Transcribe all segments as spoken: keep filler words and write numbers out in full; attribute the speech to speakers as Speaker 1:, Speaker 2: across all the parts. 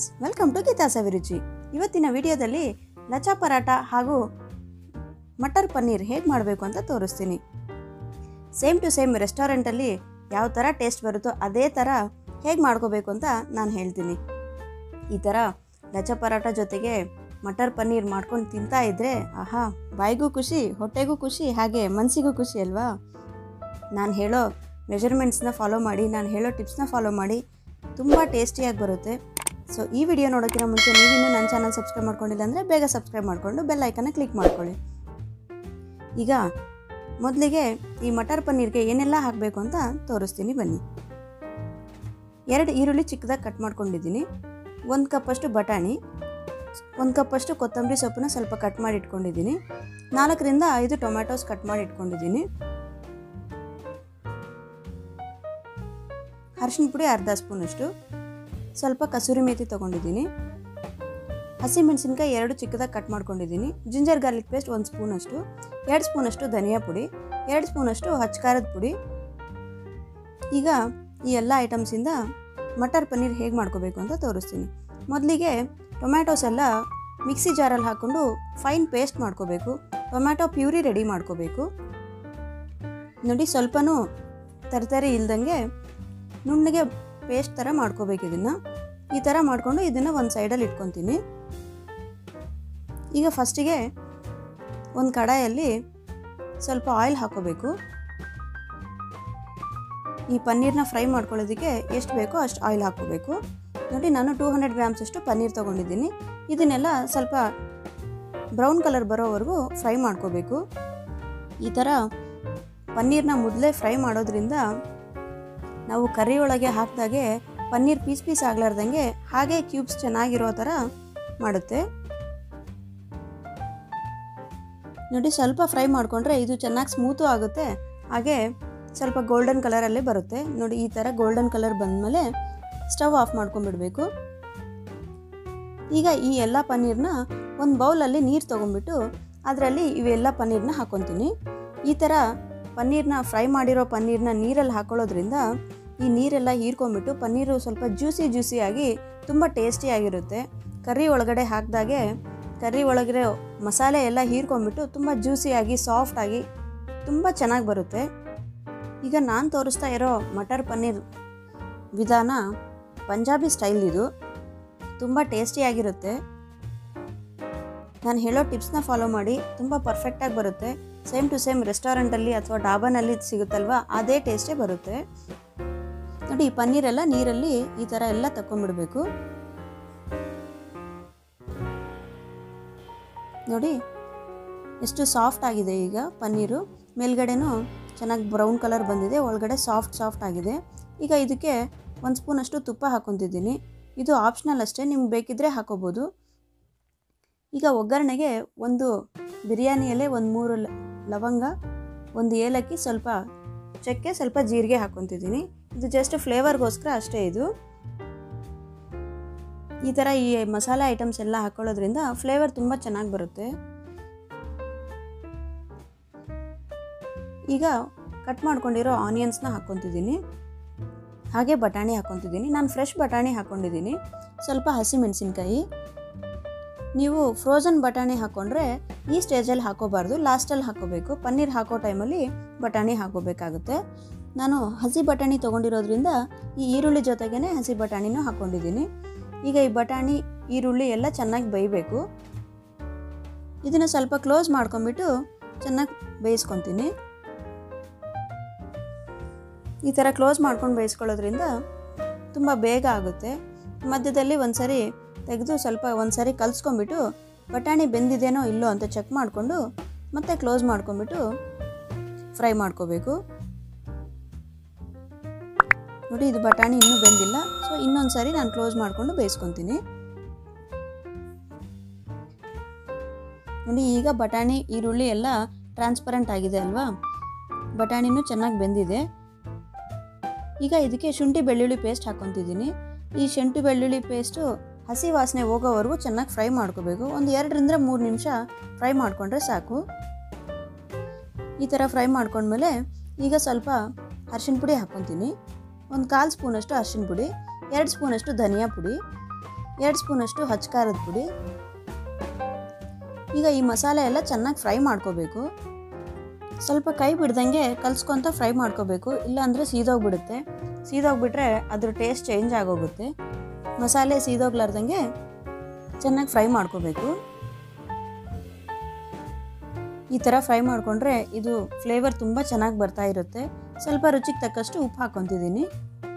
Speaker 1: Friends, welcome to Geeta Saviruchi. ಇವತ್ತಿನ ವಿಡಿಯೋದಲ್ಲಿ ಲಚ್ಚಾ ಪರಾಟ ಹಾಗೂ ಮಟರ್ ಪನ್ನೀರ್ ಹೇಗೆ ಮಾಡಬೇಕು ಅಂತ ತೋರಿಸ್ತೀನಿ. ಸೇಮ್ ಟು ಸೇಮ್ ರೆಸ್ಟೋರೆಂಟಲ್ಲಿ ಯಾವ ಥರ ಟೇಸ್ಟ್ ಬರುತ್ತೋ ಅದೇ ಥರ ಹೇಗೆ ಮಾಡ್ಕೋಬೇಕು ಅಂತ ನಾನು ಹೇಳ್ತೀನಿ. ಈ ಥರ ಲಚ್ಚಾ ಪರಾಟ ಜೊತೆಗೆ ಮಟರ್ ಪನ್ನೀರ್ ಮಾಡ್ಕೊಂಡು ತಿಂತಾ ಇದ್ದರೆ ಆಹಾ, ಬಾಯಿಗೂ ಖುಷಿ, ಹೊಟ್ಟೆಗೂ ಖುಷಿ, ಹಾಗೆ ಮನಸ್ಸಿಗೂ ಖುಷಿ ಅಲ್ವಾ. ನಾನು ಹೇಳೋ ಮೆಜರ್ಮೆಂಟ್ಸ್ನ ಫಾಲೋ ಮಾಡಿ, ನಾನು ಹೇಳೋ ಟಿಪ್ಸ್ನ ಫಾಲೋ ಮಾಡಿ, ತುಂಬ ಟೇಸ್ಟಿಯಾಗಿ ಬರುತ್ತೆ. ಸೊ ಈ ವಿಡಿಯೋ ನೋಡೋಕ್ಕಿಂತ ಮುಂಚೆ ನೀವಿನ್ನೂ ನನ್ನ ಚಾನಲ್ ಸಬ್ಸ್ಕ್ರೈಬ್ ಮಾಡ್ಕೊಂಡಿಲ್ಲ ಅಂದರೆ ಬೇಗ ಸಬ್ಸ್ಕ್ರೈಬ್ ಮಾಡಿಕೊಂಡು ಬೆಲ್ ಐಕನ್ನ ಕ್ಲಿಕ್ ಮಾಡ್ಕೊಳ್ಳಿ. ಈಗ ಮೊದಲಿಗೆ ಈ ಮಟರ್ ಪನ್ನೀರ್ಗೆ ಏನೆಲ್ಲ ಹಾಕಬೇಕು ಅಂತ ತೋರಿಸ್ತೀನಿ ಬನ್ನಿ. ಎರಡು ಈರುಳ್ಳಿ ಚಿಕ್ಕದಾಗಿ ಕಟ್ ಮಾಡ್ಕೊಂಡಿದ್ದೀನಿ, ಒಂದು ಕಪ್ಪಷ್ಟು ಬಟಾಣಿ, ಒಂದು ಕಪ್ಪಷ್ಟು ಕೊತ್ತಂಬರಿ ಸೊಪ್ಪನ್ನ ಸ್ವಲ್ಪ ಕಟ್ ಮಾಡಿ ಇಟ್ಕೊಂಡಿದ್ದೀನಿ, ನಾಲ್ಕರಿಂದ ಐದು ಟೊಮ್ಯಾಟೋಸ್ ಕಟ್ ಮಾಡಿ ಇಟ್ಕೊಂಡಿದ್ದೀನಿ, ಅರಿಶಿನ ಪುಡಿ ಅರ್ಧ ಸ್ಪೂನಷ್ಟು, ಸ್ವಲ್ಪ ಕಸೂರಿ ಮೇಥಿ ತೊಗೊಂಡಿದ್ದೀನಿ, ಹಸಿಮೆಣಸಿನ್ಕಾಯಿ ಎರಡು ಚಿಕ್ಕದಾಗಿ ಕಟ್ ಮಾಡ್ಕೊಂಡಿದ್ದೀನಿ, ಜಿಂಜರ್ ಗಾರ್ಲಿಕ್ ಪೇಸ್ಟ್ ಒಂದು ಸ್ಪೂನಷ್ಟು, ಎರಡು ಸ್ಪೂನಷ್ಟು ಧನಿಯಾ ಪುಡಿ, ಎರಡು ಸ್ಪೂನಷ್ಟು ಹಚ್ಕಾರದ ಪುಡಿ. ಈಗ ಈ ಎಲ್ಲ ಐಟಮ್ಸಿಂದ ಮಟರ್ ಪನ್ನೀರ್ ಹೇಗೆ ಮಾಡ್ಕೋಬೇಕು ಅಂತ ತೋರಿಸ್ತೀನಿ. ಮೊದಲಿಗೆ ಟೊಮ್ಯಾಟೋಸ್ ಎಲ್ಲ ಮಿಕ್ಸಿ ಜಾರಲ್ಲಿ ಹಾಕ್ಕೊಂಡು ಫೈನ್ ಪೇಸ್ಟ್ ಮಾಡ್ಕೋಬೇಕು. ಟೊಮ್ಯಾಟೊ ಪ್ಯೂರಿ ರೆಡಿ ಮಾಡ್ಕೋಬೇಕು. ನೋಡಿ, ಸ್ವಲ್ಪನೂ ತರಕಾರಿ ಇಲ್ದಂಗೆ ನುಣ್ಣಗೆ ಪೇಸ್ಟ್ ಥರ ಮಾಡ್ಕೋಬೇಕು. ಇದನ್ನು ಈ ಥರ ಮಾಡಿಕೊಂಡು ಇದನ್ನು ಒಂದು ಸೈಡಲ್ಲಿ ಇಟ್ಕೊತೀನಿ. ಈಗ ಫಸ್ಟಿಗೆ ಒಂದು ಕಡಾಯಲ್ಲಿ ಸ್ವಲ್ಪ ಆಯಿಲ್ ಹಾಕೋಬೇಕು. ಈ ಪನ್ನೀರ್ನ ಫ್ರೈ ಮಾಡ್ಕೊಳ್ಳೋದಕ್ಕೆ ಎಷ್ಟು ಬೇಕೋ ಅಷ್ಟು ಆಯಿಲ್ ಹಾಕೋಬೇಕು. ನೋಡಿ, ನಾನು ಟೂ ಹಂಡ್ರೆಡ್ ಗ್ರಾಮ್ಸ್ ಅಷ್ಟು ಪನ್ನೀರ್ ತೊಗೊಂಡಿದ್ದೀನಿ. ಇದನ್ನೆಲ್ಲ ಸ್ವಲ್ಪ ಬ್ರೌನ್ ಕಲರ್ ಬರೋವರೆಗೂ ಫ್ರೈ ಮಾಡ್ಕೋಬೇಕು. ಈ ಥರ ಪನ್ನೀರ್ನ ಮೊದಲೇ ಫ್ರೈ ಮಾಡೋದ್ರಿಂದ ನಾವು ಕರಿ ಒಳಗೆ ಹಾಕಿದಾಗೆ ಪನ್ನೀರ್ ಪೀಸ್ ಪೀಸ್ ಆಗ್ಲಾರ್ದಂಗೆ ಹಾಗೆ ಕ್ಯೂಬ್ಸ್ ಚೆನ್ನಾಗಿರೋ ಥರ ಮಾಡುತ್ತೆ. ನೋಡಿ, ಸ್ವಲ್ಪ ಫ್ರೈ ಮಾಡಿಕೊಂಡ್ರೆ ಇದು ಚೆನ್ನಾಗಿ ಸ್ಮೂತು ಆಗುತ್ತೆ, ಹಾಗೆ ಸ್ವಲ್ಪ ಗೋಲ್ಡನ್ ಕಲರಲ್ಲೇ ಬರುತ್ತೆ. ನೋಡಿ, ಈ ಥರ ಗೋಲ್ಡನ್ ಕಲರ್ ಬಂದಮೇಲೆ ಸ್ಟವ್ ಆಫ್ ಮಾಡ್ಕೊಂಡ್ಬಿಡ್ಬೇಕು. ಈಗ ಈ ಎಲ್ಲ ಪನ್ನೀರ್ನ ಒಂದು ಬೌಲಲ್ಲಿ ನೀರು ತೊಗೊಂಡ್ಬಿಟ್ಟು ಅದರಲ್ಲಿ ಇವೆಲ್ಲ ಪನ್ನೀರ್ನ ಹಾಕ್ಕೊತೀನಿ. ಈ ಥರ ಪನ್ನೀರ್ನ ಫ್ರೈ ಮಾಡಿರೋ ಪನ್ನೀರ್ನ ನೀರಲ್ಲಿ ಹಾಕೊಳ್ಳೋದ್ರಿಂದ ಈ ನೀರೆಲ್ಲ ಹೀರ್ಕೊಂಡ್ಬಿಟ್ಟು ಪನ್ನೀರು ಸ್ವಲ್ಪ ಜ್ಯೂಸಿ ಜ್ಯೂಸಿಯಾಗಿ ತುಂಬ ಟೇಸ್ಟಿಯಾಗಿರುತ್ತೆ. ಕರ್ರಿ ಒಳಗಡೆ ಹಾಕಿದಾಗೆ ಕರ್ರಿ ಒಳಗಡೆ ಮಸಾಲೆ ಎಲ್ಲ ಹೀರ್ಕೊಂಡ್ಬಿಟ್ಟು ತುಂಬ ಜ್ಯೂಸಿಯಾಗಿ ಸಾಫ್ಟಾಗಿ ತುಂಬ ಚೆನ್ನಾಗಿ ಬರುತ್ತೆ. ಈಗ ನಾನು ತೋರಿಸ್ತಾ ಇರೋ ಮಟರ್ ಪನ್ನೀರ್ ವಿಧಾನ ಪಂಜಾಬಿ ಸ್ಟೈಲ್. ಇದು ತುಂಬ ಟೇಸ್ಟಿಯಾಗಿರುತ್ತೆ. ನಾನು ಹೇಳೋ ಟಿಪ್ಸ್ನ ಫಾಲೋ ಮಾಡಿ, ತುಂಬ ಪರ್ಫೆಕ್ಟಾಗಿ ಬರುತ್ತೆ. ಸೇಮ್ ಟು ಸೇಮ್ ರೆಸ್ಟೋರೆಂಟಲ್ಲಿ ಅಥವಾ ಡಾಬಾನಲ್ಲಿ ಸಿಗುತ್ತಲ್ವ ಅದೇ ಟೇಸ್ಟೇ ಬರುತ್ತೆ. ನೋಡಿ, ಈ ಪನ್ನೀರೆಲ್ಲ ನೀರಲ್ಲಿ ಈ ಥರ ಎಲ್ಲ ತಗೊಂಡ್ಬಿಡ್ಬೇಕು. ನೋಡಿ ಎಷ್ಟು ಸಾಫ್ಟ್ ಆಗಿದೆ. ಈಗ ಪನ್ನೀರು ಮೇಲ್ಗಡೆನೂ ಚೆನ್ನಾಗಿ ಬ್ರೌನ್ ಕಲರ್ ಬಂದಿದೆ, ಒಳಗಡೆ ಸಾಫ್ಟ್ ಸಾಫ್ಟ್ ಆಗಿದೆ. ಈಗ ಇದಕ್ಕೆ ಒಂದು ಸ್ಪೂನಷ್ಟು ತುಪ್ಪ ಹಾಕ್ಕೊತಿದ್ದೀನಿ. ಇದು ಆಪ್ಷನಲ್ ಅಷ್ಟೇ, ನಿಮ್ಗೆ ಬೇಕಿದ್ದರೆ ಹಾಕೋಬೋದು. ಈಗ ಒಗ್ಗರಣೆಗೆ ಒಂದು ಬಿರಿಯಾನಿ ಎಲೆ, ಒಂದು ಮೂರು ಲವಂಗ, ಒಂದು ಏಲಕ್ಕಿ, ಸ್ವಲ್ಪ ಚಕ್ಕೆ, ಸ್ವಲ್ಪ ಜೀರಿಗೆ ಹಾಕ್ಕೊತಿದ್ದೀನಿ. ಇದು ಜಸ್ಟ್ ಫ್ಲೇವರ್ಗೋಸ್ಕರ ಅಷ್ಟೇ. ಇದು ಈ ಥರ ಈ ಮಸಾಲೆ ಐಟಮ್ಸ್ ಎಲ್ಲ ಹಾಕೊಳ್ಳೋದ್ರಿಂದ ಫ್ಲೇವರ್ ತುಂಬ ಚೆನ್ನಾಗಿ ಬರುತ್ತೆ. ಈಗ ಕಟ್ ಮಾಡ್ಕೊಂಡಿರೋ ಆನಿಯನ್ಸ್ನ ಹಾಕ್ಕೊತಿದ್ದೀನಿ, ಹಾಗೆ ಬಟಾಣಿ ಹಾಕ್ಕೊತಿದ್ದೀನಿ. ನಾನು ಫ್ರೆಶ್ ಬಟಾಣಿ ಹಾಕ್ಕೊಂಡಿದ್ದೀನಿ, ಸ್ವಲ್ಪ ಹಸಿಮೆಣಸಿನ್ಕಾಯಿ. ನೀವು ಫ್ರೋಝನ್ ಬಟಾಣಿ ಹಾಕ್ಕೊಂಡ್ರೆ ಈ ಸ್ಟೇಜಲ್ಲಿ ಹಾಕೋಬಾರ್ದು, ಲಾಸ್ಟಲ್ಲಿ ಹಾಕೋಬೇಕು. ಪನ್ನೀರ್ ಹಾಕೋ ಟೈಮಲ್ಲಿ ಬಟಾಣಿ ಹಾಕೋಬೇಕಾಗುತ್ತೆ. ನಾನು ಹಸಿ ಬಟಾಣಿ ತೊಗೊಂಡಿರೋದ್ರಿಂದ ಈ ಈರುಳ್ಳಿ ಜೊತೆಗೇ ಹಸಿ ಬಟಾಣಿನೂ ಹಾಕ್ಕೊಂಡಿದ್ದೀನಿ. ಈಗ ಈ ಬಟಾಣಿ ಈರುಳ್ಳಿ ಎಲ್ಲ ಚೆನ್ನಾಗಿ ಬೇಯಬೇಕು. ಇದನ್ನು ಸ್ವಲ್ಪ ಕ್ಲೋಸ್ ಮಾಡ್ಕೊಂಬಿಟ್ಟು ಚೆನ್ನಾಗಿ ಬೇಯಿಸ್ಕೊತೀನಿ. ಈ ಥರ ಕ್ಲೋಸ್ ಮಾಡ್ಕೊಂಡು ಬೇಯಿಸ್ಕೊಳ್ಳೋದ್ರಿಂದ ತುಂಬ ಬೇಗ ಆಗುತ್ತೆ. ಮಧ್ಯದಲ್ಲಿ ಒಂದು ಸರಿ ತೆಗೆದು ಸ್ವಲ್ಪ ಒಂದು ಸರಿ ಕಲಿಸ್ಕೊಂಬಿಟ್ಟು ಬಟಾಣಿ ಬೆಂದಿದೇನೋ ಇಲ್ಲೋ ಅಂತ ಚೆಕ್ ಮಾಡಿಕೊಂಡು ಮತ್ತೆ ಕ್ಲೋಸ್ ಮಾಡ್ಕೊಂಬಿಟ್ಟು ಫ್ರೈ ಮಾಡ್ಕೋಬೇಕು. ನೋಡಿ, ಇದು ಬಟಾಣಿ ಇನ್ನೂ ಬೆಂದಿಲ್ಲ, ಸೊ ಇನ್ನೊಂದು ಸಾರಿ ನಾನು ಕ್ಲೋಸ್ ಮಾಡಿಕೊಂಡು ಬೇಯಿಸ್ಕೊತೀನಿ. ನೋಡಿ, ಈಗ ಬಟಾಣಿ ಈರುಳ್ಳಿ ಎಲ್ಲ ಟ್ರಾನ್ಸ್ಪರೆಂಟ್ ಆಗಿದೆ ಅಲ್ವಾ, ಬಟಾಣಿನೂ ಚೆನ್ನಾಗಿ ಬೆಂದಿದೆ. ಈಗ ಇದಕ್ಕೆ ಶುಂಠಿ ಬೆಳ್ಳುಳ್ಳಿ ಪೇಸ್ಟ್ ಹಾಕ್ಕೊತಿದ್ದೀನಿ. ಈ ಶುಂಠಿ ಬೆಳ್ಳುಳ್ಳಿ ಪೇಸ್ಟು ಹಸಿ ವಾಸನೆ ಹೋಗೋವರೆಗೂ ಚೆನ್ನಾಗಿ ಫ್ರೈ ಮಾಡ್ಕೋಬೇಕು. ಒಂದು ಎರಡರಿಂದ ಮೂರು ನಿಮಿಷ ಫ್ರೈ ಮಾಡಿಕೊಂಡ್ರೆ ಸಾಕು. ಈ ಥರ ಫ್ರೈ ಮಾಡ್ಕೊಂಡ್ಮೇಲೆ ಈಗ ಸ್ವಲ್ಪ ಅರಿಶಿನ ಪುಡಿ ಹಾಕ್ಕೊತೀನಿ. ಒಂದು ಕಾಲು ಸ್ಪೂನಷ್ಟು ಅರಿಶಿನ ಪುಡಿ, ಎರಡು ಸ್ಪೂನಷ್ಟು ಧನಿಯಾ ಪುಡಿ, ಎರಡು ಸ್ಪೂನಷ್ಟು ಹಚ್ಚ ಖಾರದ ಪುಡಿ. ಈಗ ಈ ಮಸಾಲೆ ಎಲ್ಲ ಚೆನ್ನಾಗಿ ಫ್ರೈ ಮಾಡ್ಕೋಬೇಕು. ಸ್ವಲ್ಪ ಕೈ ಬಿಡ್ದಂಗೆ ಕಲಿಸ್ಕೊತ ಫ್ರೈ ಮಾಡ್ಕೋಬೇಕು, ಇಲ್ಲಾಂದರೆ ಸೀದೋಗ್ಬಿಡುತ್ತೆ. ಸೀದೋಗ್ಬಿಟ್ರೆ ಅದ್ರ ಟೇಸ್ಟ್ ಚೇಂಜ್ ಆಗೋಗುತ್ತೆ. ಮಸಾಲೆ ಸೀದೋಗ್ಲಾರ್ದಂಗೆ ಚೆನ್ನಾಗಿ ಫ್ರೈ ಮಾಡ್ಕೋಬೇಕು. ಈ ಥರ ಫ್ರೈ ಮಾಡಿಕೊಂಡ್ರೆ ಇದು ಫ್ಲೇವರ್ ತುಂಬ ಚೆನ್ನಾಗಿ ಬರ್ತಾ ಇರುತ್ತೆ. ಸ್ವಲ್ಪ ರುಚಿಗೆ ತಕ್ಕಷ್ಟು ಉಪ್ಪು ಹಾಕ್ಕೊತಿದ್ದೀನಿ.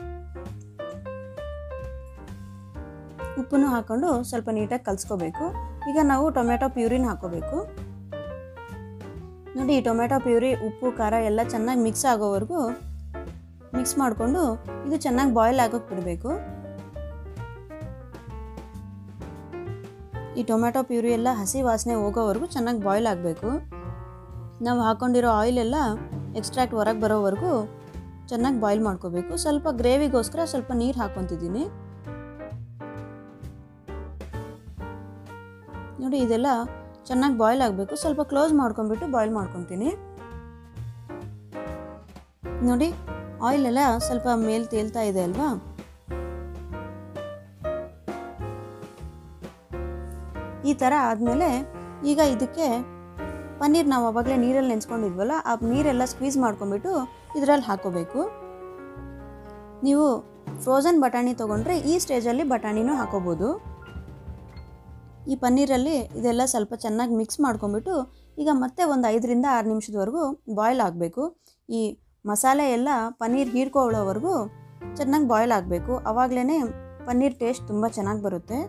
Speaker 1: ಉಪ್ಪನ್ನು ಹಾಕ್ಕೊಂಡು ಸ್ವಲ್ಪ ನೀಟಾಗಿ ಕಲಿಸ್ಕೋಬೇಕು. ಈಗ ನಾವು ಟೊಮೆಟೊ ಪ್ಯೂರಿನ ಹಾಕೋಬೇಕು. ನೋಡಿ, ಈ ಟೊಮೆಟೊ ಪ್ಯೂರಿ ಉಪ್ಪು ಖಾರ ಎಲ್ಲ ಚೆನ್ನಾಗಿ ಮಿಕ್ಸ್ ಆಗೋವರೆಗೂ ಮಿಕ್ಸ್ ಮಾಡಿಕೊಂಡು ಇದು ಚೆನ್ನಾಗಿ ಬಾಯ್ಲ್ ಆಗೋಕ್ಕೆ ಬಿಡಬೇಕು. ಈ ಟೊಮೆಟೊ ಪ್ಯೂರಿ ಎಲ್ಲ ಹಸಿ ವಾಸನೆ ಹೋಗೋವರೆಗೂ ಚೆನ್ನಾಗಿ ಬಾಯ್ಲ್ ಆಗಬೇಕು. ನಾವು ಹಾಕ್ಕೊಂಡಿರೋ ಆಯಿಲ್ ಎಲ್ಲ ಎಕ್ಸ್ಟ್ರಾಕ್ಟ್ ಹೊರಗೆ ಬರೋವರೆಗೂ ಚೆನ್ನಾಗಿ ಬಾಯ್ಲ್ ಮಾಡ್ಕೋಬೇಕು. ಸ್ವಲ್ಪ ಗ್ರೇವಿಗೋಸ್ಕರ ಸ್ವಲ್ಪ ನೀರು ಹಾಕ್ಕೊತಿದ್ದೀನಿ. ನೋಡಿ, ಇದೆಲ್ಲ ಚೆನ್ನಾಗಿ ಬಾಯ್ಲ್ ಆಗಬೇಕು. ಸ್ವಲ್ಪ ಕ್ಲೋಸ್ ಮಾಡ್ಕೊಂಡ್ಬಿಟ್ಟು ಬಾಯ್ಲ್ ಮಾಡ್ಕೊತೀನಿ. ನೋಡಿ, ಆಯಿಲ್ ಎಲ್ಲ ಸ್ವಲ್ಪ ಮೇಲೆ ತೇಲ್ತಾ ಇದೆ ಅಲ್ವಾ. ಈ ಥರ ಆದಮೇಲೆ ಈಗ ಇದಕ್ಕೆ ಪನ್ನೀರ್ ನಾವು ಆವಾಗಲೇ ನೀರಲ್ಲಿ ನೆನೆಸ್ಕೊಂಡಿದ್ವಲ್ಲ, ಆ ನೀರೆಲ್ಲ ಸ್ಕ್ವೀಸ್ ಮಾಡ್ಕೊಂಡ್ಬಿಟ್ಟು ಇದರಲ್ಲಿ ಹಾಕೋಬೇಕು. ನೀವು ಫ್ರೋಝನ್ ಬಟಾಣಿ ತೊಗೊಂಡ್ರೆ ಈ ಸ್ಟೇಜಲ್ಲಿ ಬಟಾಣಿನೂ ಹಾಕೋಬೋದು. ಈ ಪನ್ನೀರಲ್ಲಿ ಇದೆಲ್ಲ ಸ್ವಲ್ಪ ಚೆನ್ನಾಗಿ ಮಿಕ್ಸ್ ಮಾಡ್ಕೊಂಡ್ಬಿಟ್ಟು ಈಗ ಮತ್ತೆ ಒಂದು ಐದರಿಂದ ಆರು ನಿಮಿಷದವರೆಗೂ ಬಾಯ್ಲ್ ಆಗಬೇಕು. ಈ ಮಸಾಲೆ ಎಲ್ಲ ಪನ್ನೀರ್ ಹೀರ್ಕೊಳ್ಳೋವರೆಗೂ ಚೆನ್ನಾಗಿ ಬಾಯ್ಲ್ ಆಗಬೇಕು. ಆವಾಗಲೇ ಪನ್ನೀರ್ ಟೇಸ್ಟ್ ತುಂಬ ಚೆನ್ನಾಗಿ ಬರುತ್ತೆ.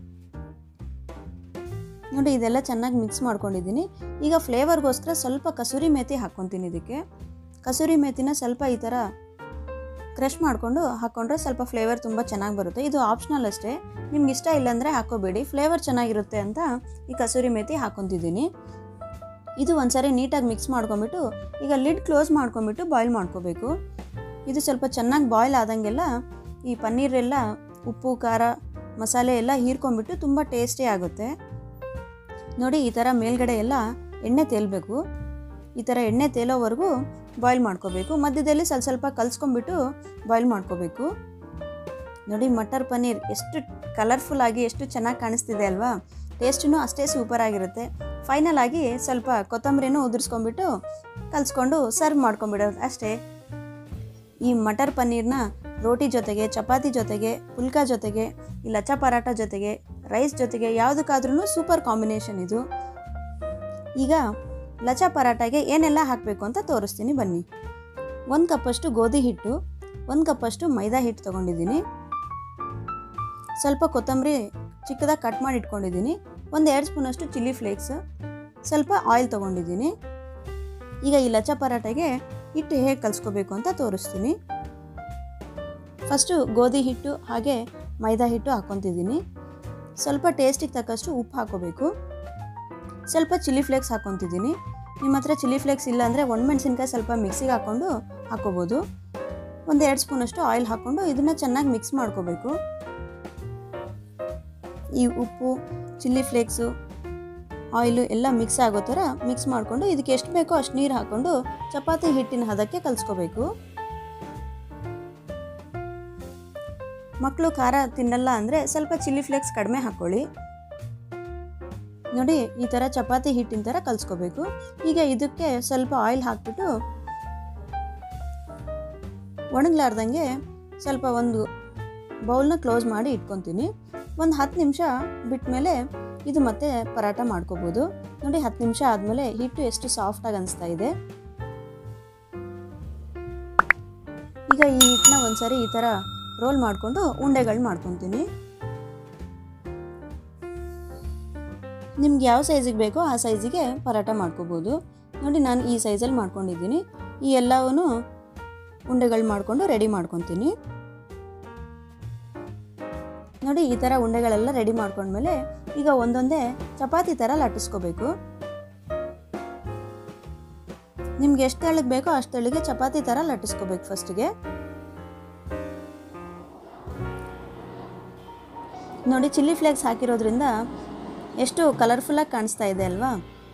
Speaker 1: ನೋಡಿ, ಇದೆಲ್ಲ ಚೆನ್ನಾಗಿ ಮಿಕ್ಸ್ ಮಾಡ್ಕೊಂಡಿದ್ದೀನಿ. ಈಗ ಫ್ಲೇವರ್ಗೋಸ್ಕರ ಸ್ವಲ್ಪ ಕಸೂರಿ ಮೇಥಿ ಹಾಕ್ಕೊತೀನಿ. ಇದಕ್ಕೆ ಕಸೂರಿ ಮೇಥಿನ ಸ್ವಲ್ಪ ಈ ಥರ ಕ್ರಷ್ ಮಾಡಿಕೊಂಡು ಹಾಕ್ಕೊಂಡ್ರೆ ಸ್ವಲ್ಪ ಫ್ಲೇವರ್ ತುಂಬ ಚೆನ್ನಾಗಿ ಬರುತ್ತೆ. ಇದು ಆಪ್ಷನಲ್ ಅಷ್ಟೇ, ನಿಮ್ಗೆ ಇಷ್ಟ ಇಲ್ಲಾಂದರೆ ಹಾಕೋಬೇಡಿ. ಫ್ಲೇವರ್ ಚೆನ್ನಾಗಿರುತ್ತೆ ಅಂತ ಈ ಕಸೂರಿ ಮೇಥಿ ಹಾಕ್ಕೊತಿದ್ದೀನಿ. ಇದು ಒಂದ್ಸರಿ ನೀಟಾಗಿ ಮಿಕ್ಸ್ ಮಾಡ್ಕೊಂಬಿಟ್ಟು ಈಗ ಲಿಡ್ ಕ್ಲೋಸ್ ಮಾಡ್ಕೊಂಬಿಟ್ಟು ಬಾಯ್ಲ್ ಮಾಡ್ಕೋಬೇಕು. ಇದು ಸ್ವಲ್ಪ ಚೆನ್ನಾಗಿ ಬಾಯ್ಲ್ ಆದಂಗೆಲ್ಲ ಈ ಪನ್ನೀರೆಲ್ಲ ಉಪ್ಪು ಖಾರ ಮಸಾಲೆ ಎಲ್ಲ ಹೀರ್ಕೊಂಬಿಟ್ಟು ತುಂಬ ಟೇಸ್ಟಿ ಆಗುತ್ತೆ. ನೋಡಿ, ಈ ಥರ ಮೇಲ್ಗಡೆ ಎಲ್ಲ ಎಣ್ಣೆ ತೇಲ್ಬೇಕು. ಈ ಥರ ಎಣ್ಣೆ ತೇಲೋವರೆಗೂ ಬಾಯ್ಲ್ ಮಾಡ್ಕೋಬೇಕು. ಮಧ್ಯದಲ್ಲಿ ಸ್ವಲ್ಪ ಸ್ವಲ್ಪ ಕಲಿಸ್ಕೊಂಡ್ಬಿಟ್ಟು ಬಾಯ್ಲ್ ಮಾಡ್ಕೋಬೇಕು. ನೋಡಿ, ಮಟರ್ ಪನ್ನೀರ್ ಎಷ್ಟು ಕಲರ್ಫುಲ್ ಆಗಿ ಎಷ್ಟು ಚೆನ್ನಾಗಿ ಕಾಣಿಸ್ತಿದೆ ಅಲ್ವಾ. ಟೇಸ್ಟೂ ಅಷ್ಟೇ ಸೂಪರ್ ಆಗಿರುತ್ತೆ. ಫೈನಲ್ ಆಗಿ ಸ್ವಲ್ಪ ಕೊತ್ತಂಬರಿನೂ ಉದುರಿಸ್ಕೊಂಡ್ಬಿಟ್ಟು ಕಲಿಸ್ಕೊಂಡು ಸರ್ವ್ ಮಾಡ್ಕೊಂಡ್ಬಿಡೋದು ಅಷ್ಟೇ. ಈ ಮಟರ್ ಪನ್ನೀರ್ನ ರೋಟಿ ಜೊತೆಗೆ, ಚಪಾತಿ ಜೊತೆಗೆ, ಪುಲ್ಕಾ ಜೊತೆಗೆ, ಈ ಲಚ್ಚಾ ಪರಾಟ ಜೊತೆಗೆ, ರೈಸ್ ಜೊತೆಗೆ ಯಾವುದಕ್ಕಾದ್ರೂ ಸೂಪರ್ ಕಾಂಬಿನೇಷನ್ ಇದು. ಈಗ ಲಚ್ಚಾ ಪರಾಟಾಗೆ ಏನೆಲ್ಲ ಹಾಕಬೇಕು ಅಂತ ತೋರಿಸ್ತೀನಿ ಬನ್ನಿ. ಒಂದು ಕಪ್ಪಷ್ಟು ಗೋಧಿ ಹಿಟ್ಟು, ಒಂದು ಕಪ್ಪಷ್ಟು ಮೈದಾ ಹಿಟ್ಟು ತೊಗೊಂಡಿದ್ದೀನಿ. ಸ್ವಲ್ಪ ಕೊತ್ತಂಬರಿ ಚಿಕ್ಕದಾಗಿ ಕಟ್ ಮಾಡಿ ಇಟ್ಕೊಂಡಿದ್ದೀನಿ. ಒಂದು ಎರಡು ಸ್ಪೂನಷ್ಟು ಚಿಲ್ಲಿ ಫ್ಲೇಕ್ಸ್, ಸ್ವಲ್ಪ ಆಯಿಲ್ ತೊಗೊಂಡಿದ್ದೀನಿ. ಈಗ ಈ ಲಚ್ಚಾ ಪರಾಟಾಗೆ ಹಿಟ್ಟು ಹೇಗೆ ಕಲಿಸ್ಕೋಬೇಕು ಅಂತ ತೋರಿಸ್ತೀನಿ. ಫಸ್ಟು ಗೋಧಿ ಹಿಟ್ಟು ಹಾಗೆ ಮೈದಾ ಹಿಟ್ಟು ಹಾಕ್ಕೊತಿದ್ದೀನಿ. ಸ್ವಲ್ಪ ಟೇಸ್ಟಿಗೆ ತಕ್ಕಷ್ಟು ಉಪ್ಪು ಹಾಕೋಬೇಕು. ಸ್ವಲ್ಪ ಚಿಲ್ಲಿ ಫ್ಲೇಕ್ಸ್ ಹಾಕ್ಕೊತಿದ್ದೀನಿ. ನಿಮ್ಮ ಹತ್ರ ಚಿಲ್ಲಿ ಫ್ಲೇಕ್ಸ್ ಇಲ್ಲ ಅಂದರೆ ಒಣಮೆಣಸಿನ್ಕಾಯಿ ಸ್ವಲ್ಪ ಮಿಕ್ಸಿಗೆ ಹಾಕ್ಕೊಂಡು ಹಾಕೋಬೋದು. ಒಂದು ಎರಡು ಸ್ಪೂನಷ್ಟು ಆಯಿಲ್ ಹಾಕ್ಕೊಂಡು ಇದನ್ನು ಚೆನ್ನಾಗಿ ಮಿಕ್ಸ್ ಮಾಡ್ಕೋಬೇಕು. ಈ ಉಪ್ಪು, ಚಿಲ್ಲಿ ಫ್ಲೇಕ್ಸು, ಆಯಿಲು ಎಲ್ಲ ಮಿಕ್ಸ್ ಆಗೋ ಥರ ಮಿಕ್ಸ್ ಮಾಡಿಕೊಂಡು ಇದಕ್ಕೆ ಎಷ್ಟು ಬೇಕೋ ಅಷ್ಟು ನೀರು ಹಾಕ್ಕೊಂಡು ಚಪಾತಿ ಹಿಟ್ಟಿನ ಹದಕ್ಕೆ ಕಲಿಸ್ಕೋಬೇಕು. ಮಕ್ಕಳು ಖಾರ ತಿನ್ನಲ್ಲ ಅಂದರೆ ಸ್ವಲ್ಪ ಚಿಲ್ಲಿ ಫ್ಲೇಕ್ಸ್ ಕಡಿಮೆ ಹಾಕ್ಕೊಳ್ಳಿ. ನೋಡಿ, ಈ ಥರ ಚಪಾತಿ ಹಿಟ್ಟಿನ ಥರ ಕಲಿಸ್ಕೋಬೇಕು. ಈಗ ಇದಕ್ಕೆ ಸ್ವಲ್ಪ ಆಯಿಲ್ ಹಾಕ್ಬಿಟ್ಟು ಒಣಗಲಾರ್ದಂಗೆ ಸ್ವಲ್ಪ ಒಂದು ಬೌಲ್ನ ಕ್ಲೋಸ್ ಮಾಡಿ ಇಟ್ಕೊತೀನಿ. ಒಂದು ಹತ್ತು ನಿಮಿಷ ಬಿಟ್ಟ ಮೇಲೆ ಇದು ಮತ್ತೆ ಪರಾಟ ಮಾಡ್ಕೋಬೋದು. ನೋಡಿ, ಹತ್ತು ನಿಮಿಷ ಆದಮೇಲೆ ಹಿಟ್ಟು ಎಷ್ಟು ಸಾಫ್ಟಾಗಿ ಅನಿಸ್ತಾ ಇದೆ. ಈಗ ಈ ಹಿಟ್ಟನ್ನ ಒಂದ್ಸರಿ ಈ ಥರ ರೋಲ್ ಮಾಡಿಕೊಂಡು ಉಂಡೆಗಳು ಮಾಡ್ಕೊತೀನಿ. ನಿಮ್ಗೆ ಯಾವ ಸೈಜಿಗೆ ಬೇಕೋ ಆ ಸೈಜಿಗೆ ಪರಾಟ ಮಾಡ್ಕೋಬೋದು. ನೋಡಿ, ನಾನು ಈ ಸೈಜಲ್ಲಿ ಮಾಡ್ಕೊಂಡಿದ್ದೀನಿ. ಈ ಎಲ್ಲವೂ ಉಂಡೆಗಳು ಮಾಡಿಕೊಂಡು ರೆಡಿ ಮಾಡ್ಕೊತೀನಿ. ನೋಡಿ, ಈ ಥರ ಉಂಡೆಗಳೆಲ್ಲ ರೆಡಿ ಮಾಡ್ಕೊಂಡ್ಮೇಲೆ ಈಗ ಒಂದೊಂದೇ ಚಪಾತಿ ಥರ ಲಟ್ಟಿಸ್ಕೋಬೇಕು. ನಿಮ್ಗೆ ಎಷ್ಟು ತೆಳ್ಳಗೆ ಬೇಕೋ ಅಷ್ಟು ತೆಳ್ಳಗೆ ಚಪಾತಿ ಥರ ಲಟ್ಟಿಸ್ಕೋಬೇಕು. ಫಸ್ಟಿಗೆ ನೋಡಿ, ಚಿಲ್ಲಿ ಫ್ಲೇಕ್ಸ್ ಹಾಕಿರೋದ್ರಿಂದ ಎಷ್ಟು ಕಲರ್ಫುಲ್ಲಾಗಿ ಕಾಣಿಸ್ತಾ ಇದೆ ಅಲ್ವಾ.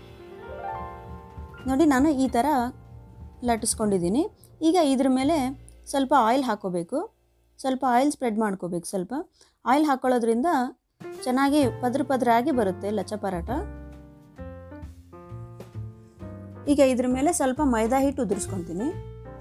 Speaker 1: ನೋಡಿ, ನಾನು ಈ ಥರ ಲಟ್ಟಿಸ್ಕೊಂಡಿದ್ದೀನಿ. ಈಗ ಇದ್ರ ಮೇಲೆ ಸ್ವಲ್ಪ ಆಯಿಲ್ ಹಾಕೋಬೇಕು. ಸ್ವಲ್ಪ ಆಯಿಲ್ ಸ್ಪ್ರೆಡ್ ಮಾಡ್ಕೋಬೇಕು. ಸ್ವಲ್ಪ ಆಯಿಲ್ ಹಾಕ್ಕೊಳ್ಳೋದ್ರಿಂದ ಚೆನ್ನಾಗಿ ಪದ್ರ ಪದ್ರ ಆಗಿ ಬರುತ್ತೆ ಲಚ್ಚಾ ಪರಾಟ. ಈಗ ಇದ್ರ ಮೇಲೆ ಸ್ವಲ್ಪ ಮೈದಾ ಹಿಟ್ಟು ಉದುರಿಸ್ಕೊತೀನಿ.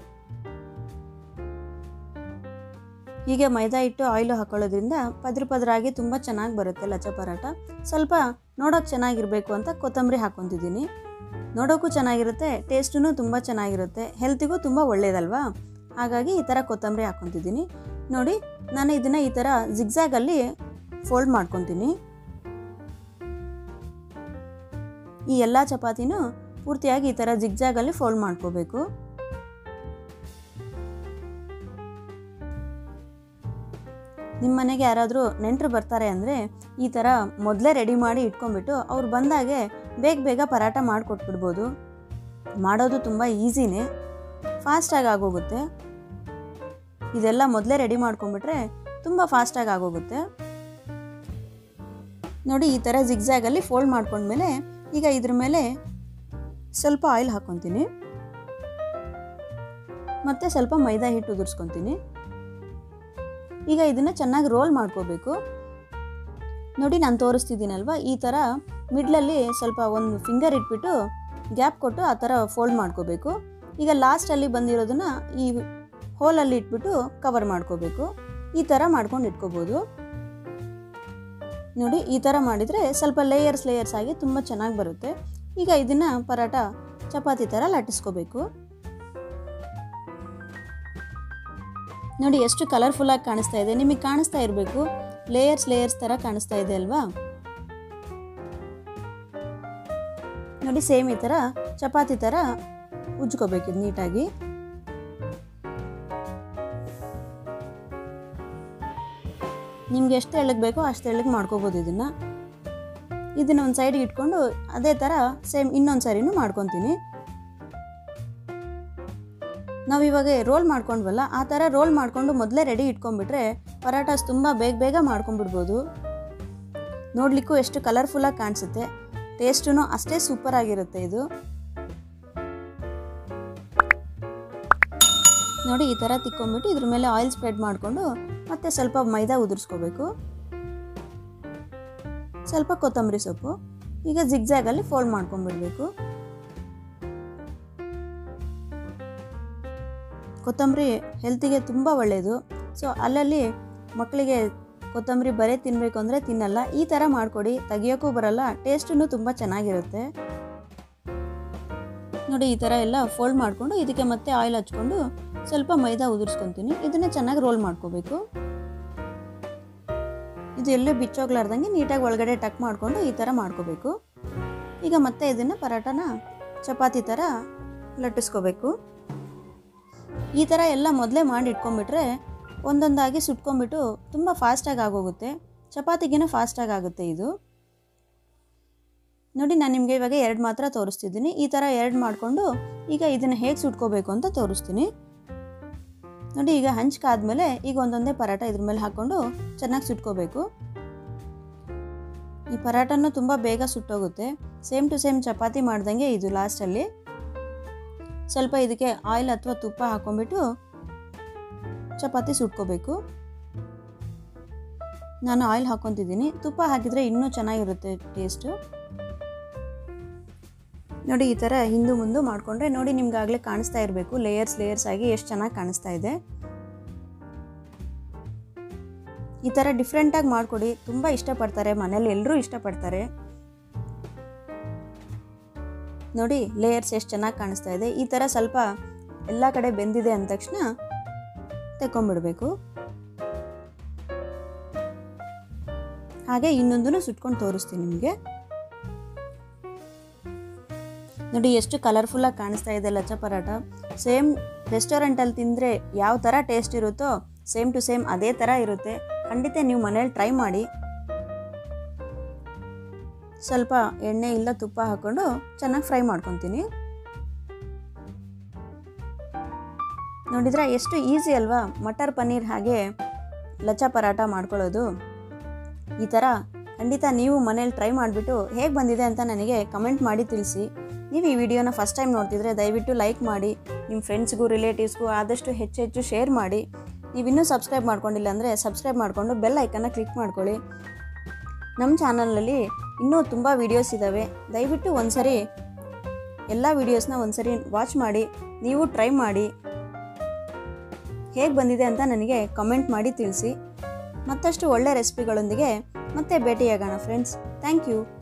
Speaker 1: ಹೀಗೆ ಮೈದಾ ಹಿಟ್ಟು ಆಯಿಲು ಹಾಕೊಳ್ಳೋದ್ರಿಂದ ಪದ್ರ ಪದ್ರ ಆಗಿ ತುಂಬ ಚೆನ್ನಾಗಿ ಬರುತ್ತೆ ಲಚ್ಚಾ ಪರಾಟ. ಸ್ವಲ್ಪ ನೋಡೋಕೆ ಚೆನ್ನಾಗಿರಬೇಕು ಅಂತ ಕೊತ್ತಂಬರಿ ಹಾಕ್ಕೊತಿದ್ದೀನಿ. ನೋಡೋಕ್ಕೂ ಚೆನ್ನಾಗಿರುತ್ತೆ, ಟೇಸ್ಟೂ ತುಂಬ ಚೆನ್ನಾಗಿರುತ್ತೆ, ಹೆಲ್ತಿಗೂ ತುಂಬ ಒಳ್ಳೆಯದಲ್ವಾ. ಹಾಗಾಗಿ ಈ ಥರ ಕೊತ್ತಂಬರಿ ಹಾಕ್ಕೊತಿದ್ದೀನಿ. ನೋಡಿ, ನಾನು ಇದನ್ನು ಈ ಥರ ಜಿಗ್ಜಾಗಲ್ಲಿ ಫೋಲ್ಡ್ ಮಾಡ್ಕೊತೀನಿ. ಈ ಎಲ್ಲ ಚಪಾತಿನೂ ಪೂರ್ತಿಯಾಗಿ ಈ ಥರ ಜಿಗ್ಜಾಗಲ್ಲಿ ಫೋಲ್ಡ್ ಮಾಡ್ಕೋಬೇಕು. ನಿಮ್ಮ ಮನೆಗೆ ಯಾರಾದರೂ ನೆಂಟರು ಬರ್ತಾರೆ ಅಂದರೆ ಈ ಥರ ಮೊದಲೇ ರೆಡಿ ಮಾಡಿ ಇಟ್ಕೊಂಡ್ಬಿಟ್ಟು ಅವ್ರು ಬಂದಾಗೆ ಬೇಗ ಬೇಗ ಪರಾಟ ಮಾಡಿಕೊಟ್ಬಿಡ್ಬೋದು. ಮಾಡೋದು ತುಂಬ ಈಸಿನೇ, ಫಾಸ್ಟಾಗಿ ಆಗೋಗುತ್ತೆ. ಇದೆಲ್ಲ ಮೊದಲೇ ರೆಡಿ ಮಾಡ್ಕೊಂಡ್ಬಿಟ್ರೆ ತುಂಬ ಫಾಸ್ಟಾಗಿ ಆಗೋಗುತ್ತೆ. ನೋಡಿ, ಈ ಥರ ಜಿಗ್ಜಾಗಲ್ಲಿ ಫೋಲ್ಡ್ ಮಾಡ್ಕೊಂಡ್ಮೇಲೆ ಈಗ ಇದ್ರ ಮೇಲೆ ಸ್ವಲ್ಪ ಆಯಿಲ್ ಹಾಕ್ಕೊತೀನಿ ಮತ್ತು ಸ್ವಲ್ಪ ಮೈದಾ ಹಿಟ್ಟು ಉದುರಿಸ್ಕೊತೀನಿ. ಈಗ ಇದನ್ನು ಚೆನ್ನಾಗಿ ರೋಲ್ ಮಾಡ್ಕೋಬೇಕು. ನೋಡಿ, ನಾನು ತೋರಿಸ್ತಿದ್ದೀನಲ್ವ, ಈ ಥರ ಮಿಡ್ಲಲ್ಲಿ ಸ್ವಲ್ಪ ಒಂದು ಫಿಂಗರ್ ಇಟ್ಬಿಟ್ಟು ಗ್ಯಾಪ್ ಕೊಟ್ಟು ಆ ಥರ ಫೋಲ್ಡ್ ಮಾಡ್ಕೋಬೇಕು. ಈಗ ಲಾಸ್ಟಲ್ಲಿ ಬಂದಿರೋದನ್ನು ಈ ಹೋಲಲ್ಲಿ ಇಟ್ಬಿಟ್ಟು ಕವರ್ ಮಾಡ್ಕೋಬೇಕು. ಈ ಥರ ಮಾಡ್ಕೊಂಡು ಇಟ್ಕೋಬೋದು. ನೋಡಿ, ಈ ಥರ ಮಾಡಿದರೆ ಸ್ವಲ್ಪ ಲೇಯರ್ಸ್ ಲೇಯರ್ಸ್ ಆಗಿ ತುಂಬ ಚೆನ್ನಾಗಿ ಬರುತ್ತೆ. ಈಗ ಇದನ್ನು ಪರಾಟ ಚಪಾತಿ ಥರ ಲಟ್ಟಿಸ್ಕೋಬೇಕು. ನೋಡಿ, ಎಷ್ಟು ಕಲರ್ಫುಲ್ಲಾಗಿ ಕಾಣಿಸ್ತಾ ಇದೆ. ನಿಮಗೆ ಕಾಣಿಸ್ತಾ ಇರಬೇಕು, ಲೇಯರ್ಸ್ ಲೇಯರ್ಸ್ ಥರ ಕಾಣಿಸ್ತಾ ಇದೆ ಅಲ್ವಾ. ನೋಡಿ, ಸೇಮ್ ಈ ಥರ ಚಪಾತಿ ಥರ ಉಜ್ಕೋಬೇಕಿದು ನೀಟಾಗಿ. ನಿಮ್ಗೆ ಎಷ್ಟು ತೆಳ್ಳಗೆ ಬೇಕೋ ಅಷ್ಟು ತೆಳ್ಳಗೆ ಮಾಡ್ಕೋಬೋದು ಇದನ್ನು. ಇದನ್ನು ಒಂದು ಸೈಡ್ಗೆ ಇಟ್ಕೊಂಡು ಅದೇ ಥರ ಸೇಮ್ ಇನ್ನೊಂದು ಸರಿನೂ ಮಾಡ್ಕೊತೀನಿ. ನಾವು ಇವಾಗ ರೋಲ್ ಮಾಡ್ಕೊಂಡ್ವಲ್ಲ, ಆ ಥರ ರೋಲ್ ಮಾಡಿಕೊಂಡು ಮೊದಲೇ ರೆಡಿ ಇಟ್ಕೊಂಡ್ಬಿಟ್ರೆ ಪರಾಟಾಸ್ ತುಂಬ ಬೇಗ ಬೇಗ ಮಾಡ್ಕೊಂಡ್ಬಿಡ್ಬೋದು. ನೋಡಲಿಕ್ಕೂ ಎಷ್ಟು ಕಲರ್ಫುಲ್ಲಾಗಿ ಕಾಣಿಸುತ್ತೆ, ಟೇಸ್ಟೂ ಅಷ್ಟೇ ಸೂಪರಾಗಿರುತ್ತೆ ಇದು. ನೋಡಿ, ಈ ಥರ ತಿಕ್ಕೊಂಬಿಟ್ಟು ಇದ್ರ ಮೇಲೆ ಆಯಿಲ್ ಸ್ಪ್ರೆಡ್ ಮಾಡಿಕೊಂಡು ಮತ್ತೆ ಸ್ವಲ್ಪ ಮೈದಾ ಉದುರಿಸ್ಕೋಬೇಕು, ಸ್ವಲ್ಪ ಕೊತ್ತಂಬರಿ ಸೊಪ್ಪು. ಈಗ ಜಿಗ್ಜಾಗಲ್ಲಿ ಫೋಲ್ಡ್ ಮಾಡ್ಕೊಂಡ್ಬಿಡ್ಬೇಕು. ಕೊತ್ತಂಬರಿ ಹೆಲ್ತಿಗೆ ತುಂಬ ಒಳ್ಳೆಯದು. ಸೊ ಅಲ್ಲಲ್ಲಿ ಮಕ್ಕಳಿಗೆ ಕೊತ್ತಂಬರಿ ಬರೀ ತಿನ್ನಬೇಕು ಅಂದರೆ ತಿನ್ನಲ್ಲ. ಈ ಥರ ಮಾಡಿಕೊಡಿ, ತೆಗಿಯೋಕ್ಕೂ ಬರಲ್ಲ, ಟೇಸ್ಟೂ ತುಂಬ ಚೆನ್ನಾಗಿರುತ್ತೆ. ನೋಡಿ, ಈ ಥರ ಎಲ್ಲ ಫೋಲ್ಡ್ ಮಾಡಿಕೊಂಡು ಇದಕ್ಕೆ ಮತ್ತೆ ಆಯಿಲ್ ಹಚ್ಕೊಂಡು ಸ್ವಲ್ಪ ಮೈದಾ ಉದುರಿಸ್ಕೊತೀನಿ. ಇದನ್ನು ಚೆನ್ನಾಗಿ ರೋಲ್ ಮಾಡ್ಕೋಬೇಕು. ಇದು ಎಲ್ಲೂ ಬಿಚ್ಚೋಗ್ಲಾರ್ದಂಗೆ ನೀಟಾಗಿ ಒಳಗಡೆ ಟಕ್ ಮಾಡಿಕೊಂಡು ಈ ಥರ ಮಾಡ್ಕೋಬೇಕು. ಈಗ ಮತ್ತೆ ಇದನ್ನು ಪರಾಟನ ಚಪಾತಿ ಥರ ಲಟ್ಟಿಸ್ಕೋಬೇಕು. ಈ ಥರ ಎಲ್ಲ ಮೊದಲೇ ಮಾಡಿ ಇಟ್ಕೊಂಡ್ಬಿಟ್ರೆ ಒಂದೊಂದಾಗಿ ಸುಟ್ಕೊಂಡ್ಬಿಟ್ಟು ತುಂಬ ಫಾಸ್ಟಾಗಿ ಆಗೋಗುತ್ತೆ. ಚಪಾತಿಗಿನ ಫಾಸ್ಟಾಗಿ ಆಗುತ್ತೆ ಇದು. ನೋಡಿ, ನಾನು ನಿಮಗೆ ಇವಾಗ ಎರಡು ಮಾತ್ರ ತೋರಿಸ್ತಿದ್ದೀನಿ. ಈ ಥರ ಎರಡು ಮಾಡಿಕೊಂಡು ಈಗ ಇದನ್ನು ಹೇಗೆ ಸುಟ್ಕೋಬೇಕು ಅಂತ ತೋರಿಸ್ತೀನಿ. ನೋಡಿ, ಈಗ ಹಂಚ್ಕಾದ್ಮೇಲೆ ಈಗ ಒಂದೊಂದೇ ಪರಾಟ ಇದ್ರ ಮೇಲೆ ಹಾಕ್ಕೊಂಡು ಚೆನ್ನಾಗಿ ಸುಟ್ಕೋಬೇಕು. ಈ ಪರಾಟನೂ ತುಂಬ ಬೇಗ ಸುಟ್ಟೋಗುತ್ತೆ. ಸೇಮ್ ಟು ಸೇಮ್ ಚಪಾತಿ ಮಾಡ್ದಂಗೆ ಇದು. ಲಾಸ್ಟಲ್ಲಿ ಸ್ವಲ್ಪ ಇದಕ್ಕೆ ಆಯಿಲ್ ಅಥವಾ ತುಪ್ಪ ಹಾಕ್ಕೊಂಡ್ಬಿಟ್ಟು ಚಪಾತಿ ಸುಟ್ಕೋಬೇಕು. ನಾನು ಆಯಿಲ್ ಹಾಕ್ಕೊತಿದ್ದೀನಿ, ತುಪ್ಪ ಹಾಕಿದರೆ ಇನ್ನೂ ಚೆನ್ನಾಗಿರುತ್ತೆ ಟೇಸ್ಟು. ನೋಡಿ, ಈ ಥರ ಹಿಂದು ಮುಂದೆ ಮಾಡಿಕೊಂಡ್ರೆ ನೋಡಿ ನಿಮ್ಗೆ ಆಗಲೇ ಕಾಣಿಸ್ತಾ ಇರಬೇಕು, ಲೇಯರ್ಸ್ ಲೇಯರ್ಸ್ ಆಗಿ ಎಷ್ಟು ಚೆನ್ನಾಗಿ ಕಾಣಿಸ್ತಾ ಇದೆ. ಈ ಥರ ಡಿಫ್ರೆಂಟಾಗಿ ಮಾಡಿಕೊಡಿ, ತುಂಬ ಇಷ್ಟಪಡ್ತಾರೆ ಮನೇಲಿ, ಎಲ್ಲರೂ ಇಷ್ಟಪಡ್ತಾರೆ. ನೋಡಿ, ಲೇಯರ್ಸ್ ಎಷ್ಟು ಚೆನ್ನಾಗಿ ಕಾಣಿಸ್ತಾ ಇದೆ. ಈ ಥರ ಸ್ವಲ್ಪ ಎಲ್ಲ ಕಡೆ ಬೆಂದಿದೆ ಅಂದ ತಕ್ಷಣ ತೆಕ್ಕೊಂಬಿಡಬೇಕು. ಹಾಗೆ ಇನ್ನೊಂದನ್ನು ಸುಟ್ಕೊಂಡು ತೋರಿಸ್ತೀನಿ ನಿಮಗೆ. ನೋಡಿ, ಎಷ್ಟು ಕಲರ್ಫುಲ್ಲಾಗಿ ಕಾಣಿಸ್ತಾ ಇದೆ ಲಚ್ಚಾ ಪರಾಟ. ಸೇಮ್ ರೆಸ್ಟೋರೆಂಟಲ್ಲಿ ತಿಂದರೆ ಯಾವ ಥರ ಟೇಸ್ಟ್ ಇರುತ್ತೋ ಸೇಮ್ ಟು ಸೇಮ್ ಅದೇ ಥರ ಇರುತ್ತೆ. ಖಂಡಿತ ನೀವು ಮನೇಲಿ ಟ್ರೈ ಮಾಡಿ. ಸ್ವಲ್ಪ ಎಣ್ಣೆ ಇಲ್ಲ ತುಪ್ಪ ಹಾಕ್ಕೊಂಡು ಚೆನ್ನಾಗಿ ಫ್ರೈ ಮಾಡ್ಕೊತೀನಿ. ನೋಡಿದ್ರೆ ಎಷ್ಟು ಈಸಿ ಅಲ್ವಾ ಮಟರ್ ಪನ್ನೀರ್ ಹಾಗೆ ಲಚ್ಚಾ ಪರಾಟ ಮಾಡ್ಕೊಳ್ಳೋದು. ಈ ಥರ ಖಂಡಿತ ನೀವು ಮನೇಲಿ ಟ್ರೈ ಮಾಡಿಬಿಟ್ಟು ಹೇಗೆ ಬಂದಿದೆ ಅಂತ ನನಗೆ ಕಮೆಂಟ್ ಮಾಡಿ ತಿಳಿಸಿ. ನೀವು ಈ ವಿಡಿಯೋನ ಫಸ್ಟ್ ಟೈಮ್ ನೋಡ್ತಿದ್ರೆ ದಯವಿಟ್ಟು ಲೈಕ್ ಮಾಡಿ, ನಿಮ್ಮ ಫ್ರೆಂಡ್ಸ್ಗೂ ರಿಲೇಟಿವ್ಸ್ಗೂ ಆದಷ್ಟು ಹೆಚ್ಚು ಹೆಚ್ಚು ಶೇರ್ ಮಾಡಿ. ನೀವಿನ್ನೂ ಸಬ್ಸ್ಕ್ರೈಬ್ ಮಾಡ್ಕೊಂಡಿಲ್ಲ ಅಂದರೆ ಸಬ್ಸ್ಕ್ರೈಬ್ ಮಾಡಿಕೊಂಡು ಬೆಲ್ ಐಕನ್ನ ಕ್ಲಿಕ್ ಮಾಡ್ಕೊಳ್ಳಿ. ನಮ್ಮ ಚಾನಲಲ್ಲಿ ಇನ್ನೂ ತುಂಬ ವೀಡಿಯೋಸ್ ಇದ್ದಾವೆ. ದಯವಿಟ್ಟು ಒಂದ್ಸರಿ ಎಲ್ಲ ವೀಡಿಯೋಸ್ನ ಒಂದ್ಸರಿ ವಾಚ್ ಮಾಡಿ ನೀವು ಟ್ರೈ ಮಾಡಿ ಹೇಗೆ ಬಂದಿದೆ ಅಂತ ನನಗೆ ಕಮೆಂಟ್ ಮಾಡಿ ತಿಳಿಸಿ. ಮತ್ತಷ್ಟು ಒಳ್ಳೆ ರೆಸಿಪಿಗಳೊಂದಿಗೆ ಮತ್ತೆ ಭೇಟಿಯಾಗೋಣ ಫ್ರೆಂಡ್ಸ್. Thank you.